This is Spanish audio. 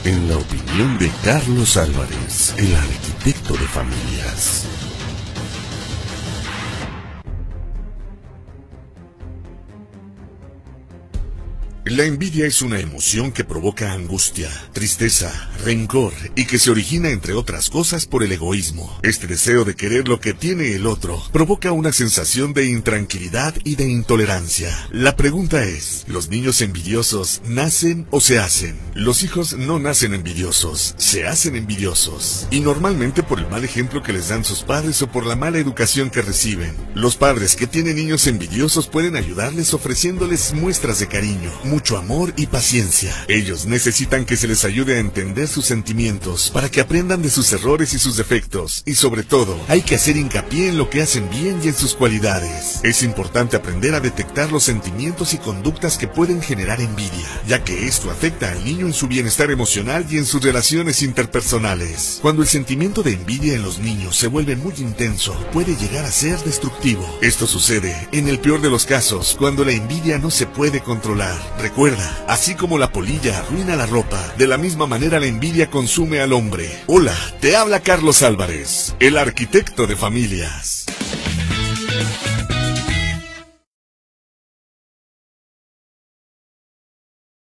En la opinión de Carlos Álvarez, el arquitecto de familias. La envidia es una emoción que provoca angustia, tristeza, rencor y que se origina, entre otras cosas, por el egoísmo. Este deseo de querer lo que tiene el otro provoca una sensación de intranquilidad y de intolerancia. La pregunta es, ¿los niños envidiosos nacen o se hacen? Los hijos no nacen envidiosos, se hacen envidiosos. Y normalmente por el mal ejemplo que les dan sus padres o por la mala educación que reciben. Los padres que tienen niños envidiosos pueden ayudarles ofreciéndoles muestras de cariño, mucho amor y paciencia. Ellos necesitan que se les ayude a entender sus sentimientos para que aprendan de sus errores y sus defectos. Y sobre todo, hay que hacer hincapié en lo que hacen bien y en sus cualidades. Es importante aprender a detectar los sentimientos y conductas que pueden generar envidia, ya que esto afecta al niño en su bienestar emocional y en sus relaciones interpersonales. Cuando el sentimiento de envidia en los niños se vuelve muy intenso, puede llegar a ser destructivo. Esto sucede, en el peor de los casos, cuando la envidia no se puede controlar. Recuerda, así como la polilla arruina la ropa, de la misma manera la envidia consume al hombre. Hola, te habla Carlos Álvarez, el arquitecto de familias.